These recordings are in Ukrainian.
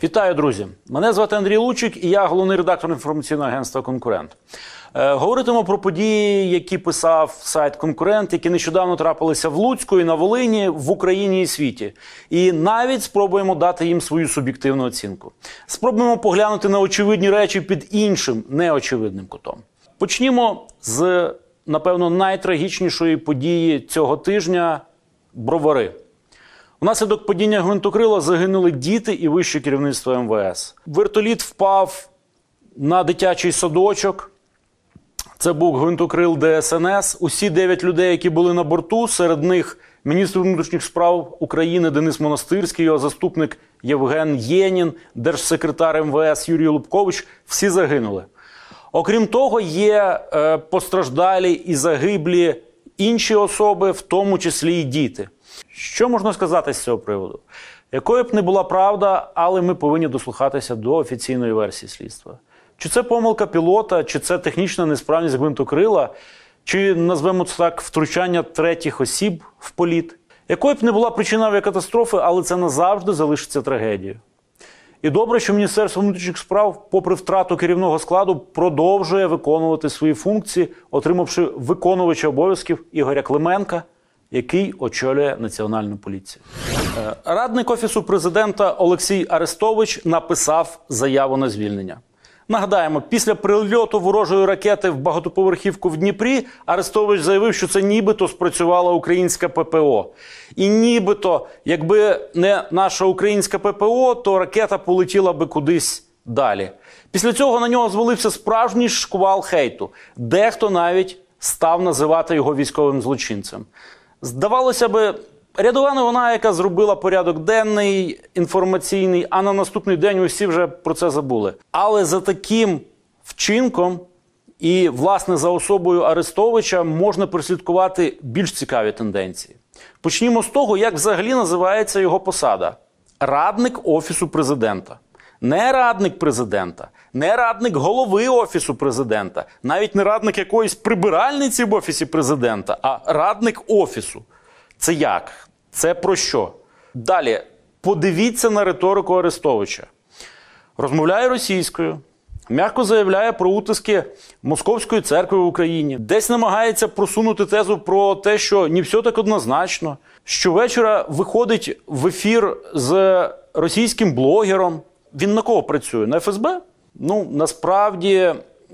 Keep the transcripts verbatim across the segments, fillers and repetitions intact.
Вітаю, друзі! Мене звати Андрій Лучик і я головний редактор інформаційного агентства «Конкурент». Е, говоритимемо про події, які писав сайт «Конкурент», які нещодавно трапилися в Луцьку і на Волині, в Україні і світі. І навіть спробуємо дати їм свою суб'єктивну оцінку. Спробуємо поглянути на очевидні речі під іншим, неочевидним кутом. Почнімо з, напевно, найтрагічнішої події цього тижня – Бровари. Внаслідок падіння гвинтокрила загинули діти і вище керівництво ем ве ес. Вертоліт впав на дитячий садочок. Це був гвинтокрил де ес ен ес. Усі дев'ять людей, які були на борту, серед них міністр внутрішніх справ України Денис Монастирський, його заступник Євген Єнін, держсекретар ем ве ес Юрій Лубкович – всі загинули. Окрім того, є е, постраждалі і загиблі інші особи, в тому числі і діти. Що можна сказати з цього приводу? Якою б не була правда, але ми повинні дослухатися до офіційної версії слідства. Чи це помилка пілота, чи це технічна несправність гвинтокрила, чи, назвемо це так, втручання третіх осіб в політ. Якою б не була причина авіакатастрофи, але це назавжди залишиться трагедією. І добре, що Міністерство внутрішніх справ, попри втрату керівного складу, продовжує виконувати свої функції, отримавши виконувача обов'язків Ігоря Клименка, який очолює Національну поліцію. Радник Офісу президента Олексій Арестович написав заяву на звільнення. Нагадаємо, після прильоту ворожої ракети в багатоповерхівку в Дніпрі Арестович заявив, що це нібито спрацювала українська пе пе о. І нібито, якби не наша українська пе пе о, то ракета полетіла би кудись далі. Після цього на нього звалився справжній шквал хейту. Дехто навіть став називати його військовим злочинцем. Здавалося би, рядова новина, яка зробила порядок денний, інформаційний, а на наступний день усі вже про це забули. Але за таким вчинком і, власне, за особою Арестовича можна прослідкувати більш цікаві тенденції. Почнімо з того, як взагалі називається його посада. Радник Офісу президента. Не радник президента, не радник голови Офісу президента, навіть не радник якоїсь прибиральниці в Офісі президента, а радник Офісу. Це як? Це про що? Далі, подивіться на риторику Арестовича. Розмовляє російською, м'яко заявляє про утиски Московської церкви в Україні, десь намагається просунути тезу про те, що не все так однозначно, щовечора виходить в ефір з російським блогером. Він на кого працює? На еф ес бе? Ну, насправді,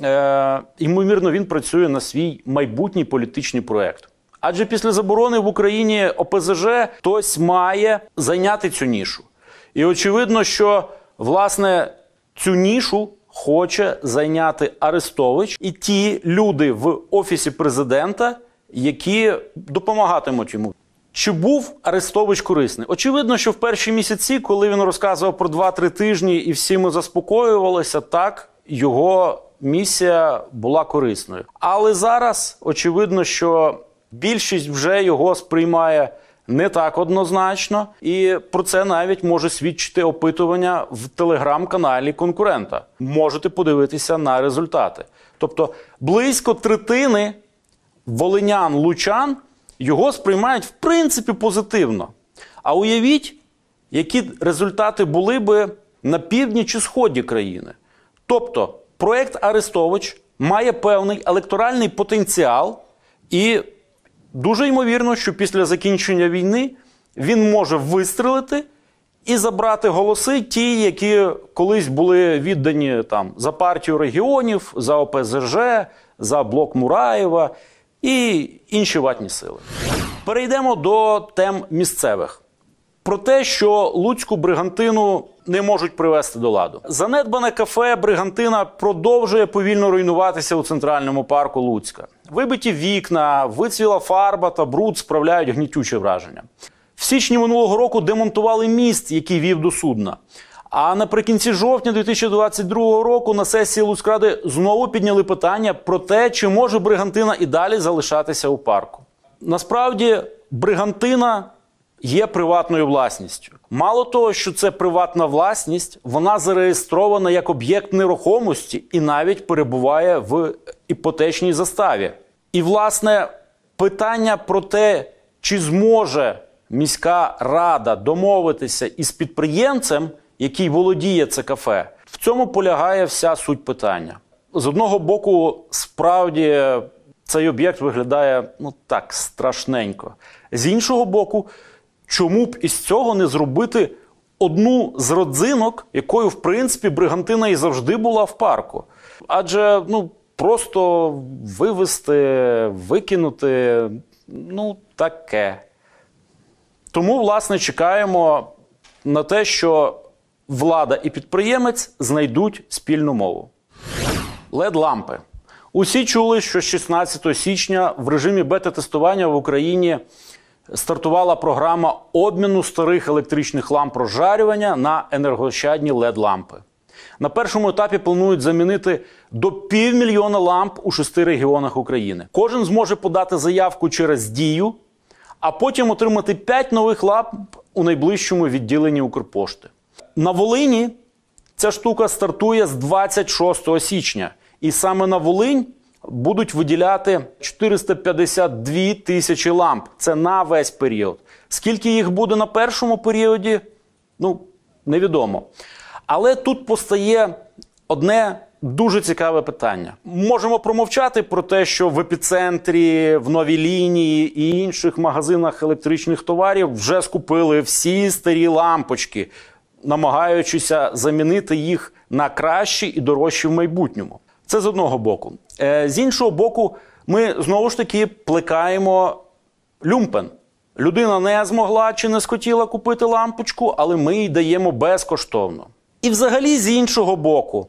е, ймовірно, він працює на свій майбутній політичний проєкт. Адже після заборони в Україні о пе зе же хтось має зайняти цю нішу. І очевидно, що, власне, цю нішу хоче зайняти Арестович і ті люди в Офісі президента, які допомагатимуть йому. Чи був Арестович корисний? Очевидно, що в перші місяці, коли він розказував про два-три тижні і всі ми заспокоювалися, так, його місія була корисною. Але зараз очевидно, що більшість вже його сприймає не так однозначно, і про це навіть може свідчити опитування в телеграм-каналі «Конкурента». Можете подивитися на результати. Тобто близько третини волинян, лучан його сприймають, в принципі, позитивно. А уявіть, які результати були би на півдні чи сході країни. Тобто, проєкт Арестович має певний електоральний потенціал і дуже ймовірно, що після закінчення війни він може вистрелити і забрати голоси ті, які колись були віддані там, за партію регіонів, за о пе зе же, за блок Мураєва і інші ватні сили. Перейдемо до тем місцевих. Про те, що Луцьку бригантину не можуть привести до ладу. Занедбане кафе «Бригантина» продовжує повільно руйнуватися у центральному парку Луцька. Вибиті вікна, вицвіла фарба та бруд справляють гнітюче враження. В січні минулого року демонтували міст, який вів до судна. А наприкінці жовтня дві тисячі двадцять другого року на сесії Луцькради знову підняли питання про те, чи може «Бригантина» і далі залишатися у парку. Насправді, «Бригантина» є приватною власністю. Мало того, що це приватна власність, вона зареєстрована як об'єкт нерухомості і навіть перебуває в іпотечній заставі. І, власне, питання про те, чи зможе міська рада домовитися із підприємцем, який володіє це кафе. В цьому полягає вся суть питання. З одного боку, справді, цей об'єкт виглядає, ну так, страшненько. З іншого боку, чому б із цього не зробити одну з родзинок, якою, в принципі, бригантина і завжди була в парку? Адже, ну, просто вивезти, викинути, ну, таке. Тому, власне, чекаємо на те, що влада і підприємець знайдуть спільну мову. лед-лампи. Усі чули, що шістнадцятого січня в режимі бета-тестування в Україні стартувала програма обміну старих електричних ламп розжарювання на енергоощадні лед-лампи. На першому етапі планують замінити до півмільйона ламп у шести регіонах України. Кожен зможе подати заявку через Дію, а потім отримати п'ять нових ламп у найближчому відділенні Укрпошти. На Волині ця штука стартує з двадцять шостого січня. І саме на Волинь будуть виділяти чотириста п'ятдесят дві тисячі ламп. Це на весь період. Скільки їх буде на першому періоді, ну, невідомо. Але тут постає одне дуже цікаве питання. Можемо промовчати про те, що в епіцентрі, в Новій Лінії і інших магазинах електричних товарів вже скупили всі старі лампочки, намагаючися замінити їх на кращі і дорожчі в майбутньому. Це з одного боку. З іншого боку, ми знову ж таки плекаємо люмпен. Людина не змогла чи не схотіла купити лампочку, але ми їй даємо безкоштовно. І взагалі, з іншого боку,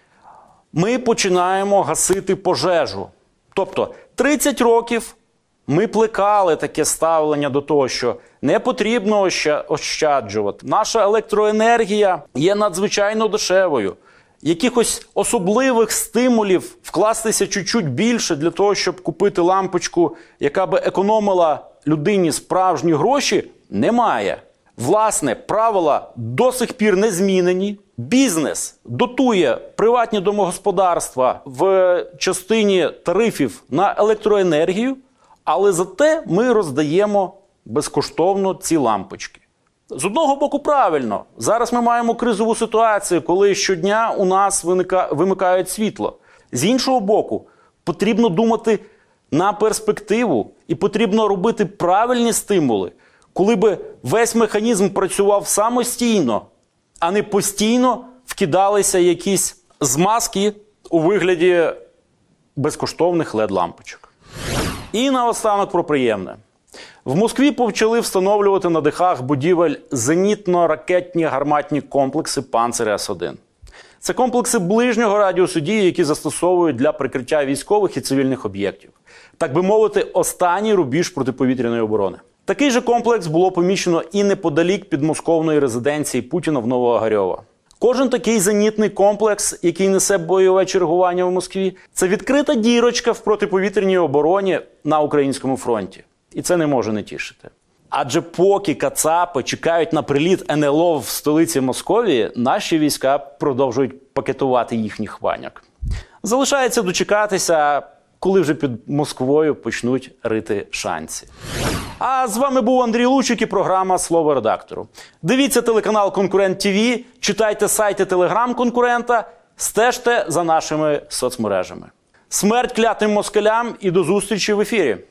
ми починаємо гасити пожежу. Тобто, тридцять років ми плекали таке ставлення до того, що не потрібно ощаджувати. Наша електроенергія є надзвичайно дешевою. Якихось особливих стимулів вкластися чуть-чуть більше для того, щоб купити лампочку, яка би економила людині справжні гроші, немає. Власне, правила до сих пір не змінені. Бізнес дотує приватні домогосподарства в частині тарифів на електроенергію, але зате ми роздаємо безкоштовно ці лампочки. З одного боку, правильно. Зараз ми маємо кризову ситуацію, коли щодня у нас виника... вимикають світло. З іншого боку, потрібно думати на перспективу і потрібно робити правильні стимули, коли би весь механізм працював самостійно, а не постійно вкидалися якісь змазки у вигляді безкоштовних лед-лампочок. І наостанок про приємне. В Москві почали встановлювати на дахах будівель зенітно-ракетні гарматні комплекси «Панцир С один». Це комплекси ближнього радіусу дії, які застосовують для прикриття військових і цивільних об'єктів. Так би мовити, останній рубіж протиповітряної оборони. Такий же комплекс було поміщено і неподалік підмосковної резиденції Путіна в Новоогарьово. Кожен такий зенітний комплекс, який несе бойове чергування в Москві, це відкрита дірочка в протиповітряній обороні на українському фронті. І це не може не тішити. Адже поки кацапи чекають на приліт ен ел о в столиці Московії, наші війська продовжують пакетувати їхніх ваняк. Залишається дочекатися, коли вже під Москвою почнуть рити шанці. А з вами був Андрій Лучик і програма «Слово редактору». Дивіться телеканал «Конкурент ТВ», читайте сайти телеграм-конкурента, стежте за нашими соцмережами. Смерть клятим москалям і до зустрічі в ефірі!